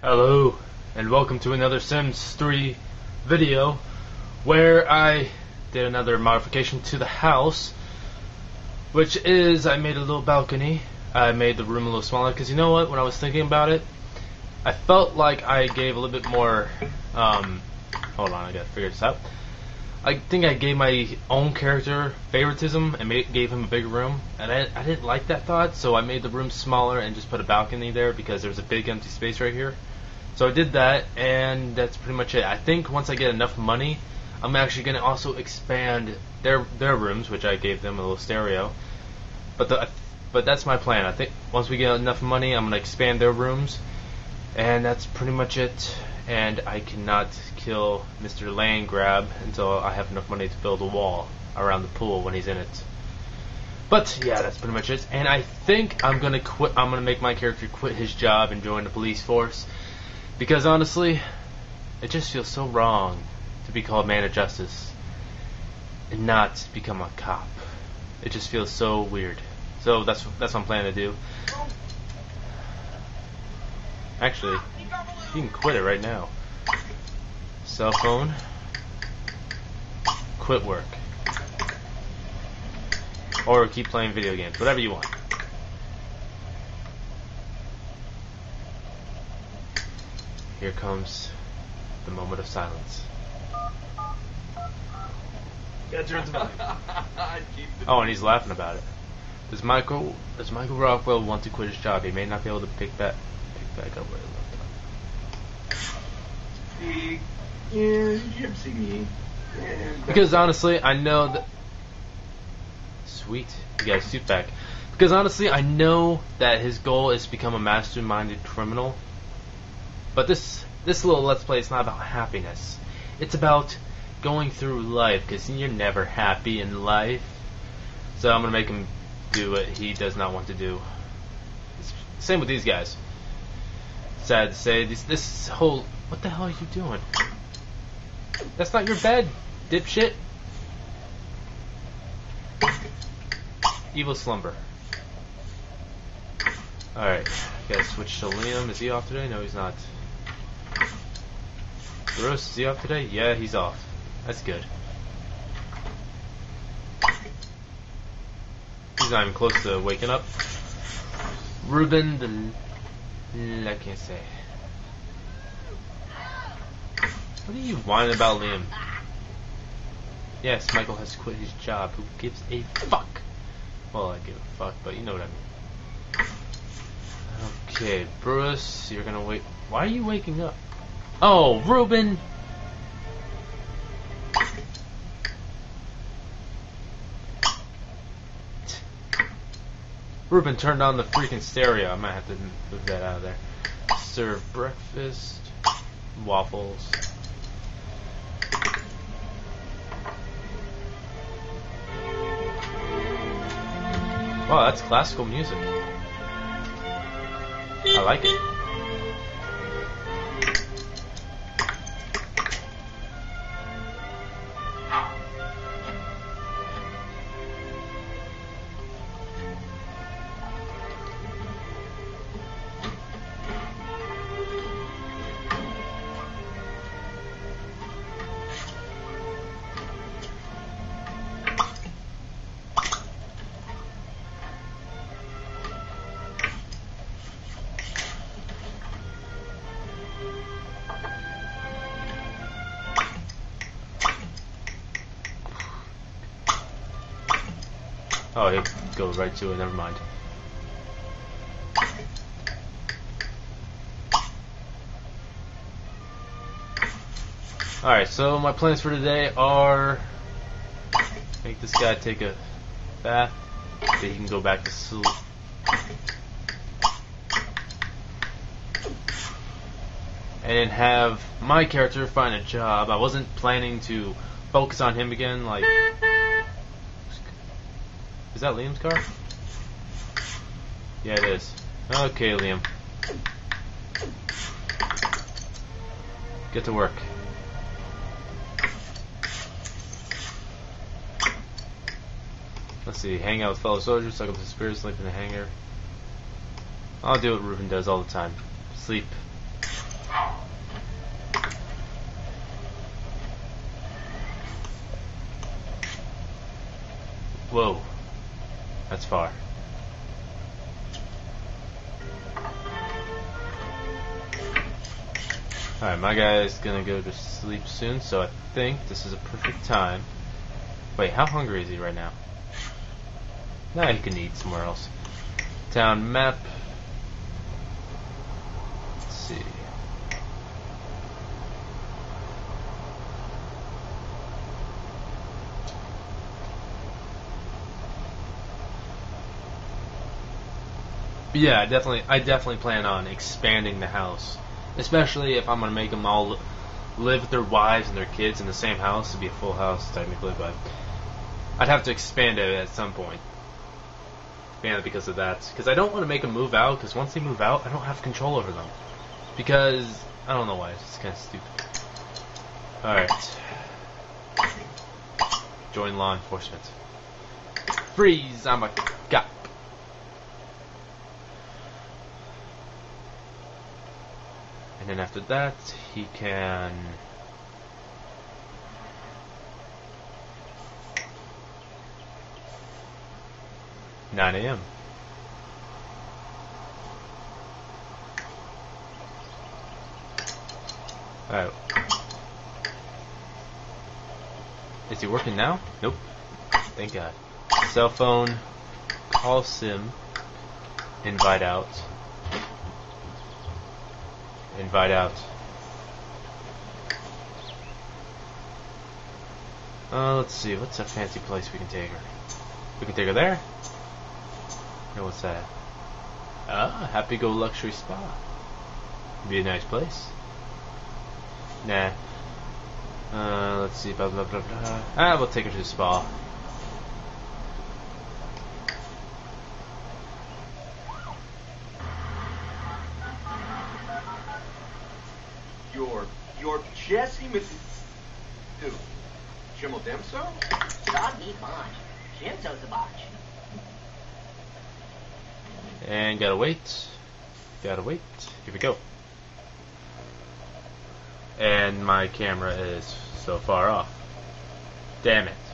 Hello, and welcome to another Sims 3 video where I did another modification to the house, which is I made a little balcony. I made the room a little smaller because you know what, when I was thinking about it, I felt like I gave a little bit more, hold on, I gotta figure this out. I think I gave my own character favoritism and gave him a bigger room, and I didn't like that thought, so I made the room smaller and just put a balcony there because there's a big empty space right here. So I did that, and that's pretty much it. I think once I get enough money, I'm actually going to also expand their rooms, which I gave them a little stereo. But that's my plan. I think once we get enough money, I'm going to expand their rooms, and that's pretty much it. And I cannot kill Mr. Land Grab until I have enough money to build a wall around the pool when he's in it. But yeah, that's pretty much it. And I think I'm gonna quit. I'm gonna make my character quit his job and join the police force, because honestly, it just feels so wrong to be called man of justice and not become a cop. It just feels so weird. So that's what I'm planning to do. Actually, you can quit it right now. Cell phone. Quit work. Or keep playing video games. Whatever you want. Here comes the moment of silence. Oh, and he's laughing about it. Does Michael Rockwell want to quit his job? He may not be able to pick back up where he left off. Because honestly, I know that. Sweet, you got a suit back. Because honestly, I know that his goal is to become a masterminded criminal. But this little Let's Play is not about happiness. It's about going through life, because you're never happy in life. So I'm gonna make him do what he does not want to do. Same with these guys. Sad to say, this whole... What the hell are you doing? That's not your bed, dipshit. Evil slumber. Alright, gotta switch to Liam. Is he off today? No, he's not. Brewis, is he off today? Yeah, he's off. That's good. He's not even close to waking up. Ruben, I can't say. What are you whining about, Liam? Yes, Michael has quit his job. Who gives a fuck? Well, I give a fuck, but you know what I mean. Okay, Brewis, you're gonna wait. Why are you waking up? Oh, Ruben! Ruben turned on the freaking stereo. I might have to move that out of there. Serve breakfast. Waffles. Wow, that's classical music. I like it. Oh, he'll go right to it, never mind. Alright, so my plans for today are make this guy take a bath so he can go back to sleep. And then have my character find a job. I wasn't planning to focus on him again, like... Is that Liam's car? Yeah, it is. Okay, Liam. Get to work. Let's see. Hang out with fellow soldiers, suck up the spirits, sleep in the hangar. I'll do what Ruben does all the time. Sleep. Whoa. That's far. Alright, my guy's gonna go to sleep soon, so I think this is a perfect time. Wait, how hungry is he right now? Nah, he can eat somewhere else. Town map. Let's see. Yeah, I definitely plan on expanding the house, especially if I'm gonna make them all live with their wives and their kids in the same house. It'd be a full house technically, but I'd have to expand it at some point. Mainly because of that, because I don't want to make them move out. Because once they move out, I don't have control over them. Because I don't know why. It's just kind of stupid. All right. Join law enforcement. Freeze! I'm a cop. And then after that, he can... "9 a.m. Alright. Is he working now? Nope. Thank God. Cell phone. Call sim. Invite out. Invite out. Let's see. What's a fancy place we can take her? We can take her there? No, what's that? Ah, Happy Go Luxury Spa. Be a nice place. Nah. Let's see. Blah, blah, blah, blah. Ah, we'll take her to the spa. You're Jesse Mrs. Who? Chimmel Demso? Doggy fine. Jim so sabach. And gotta wait. Gotta wait. Here we go. And my camera is so far off. Damn it.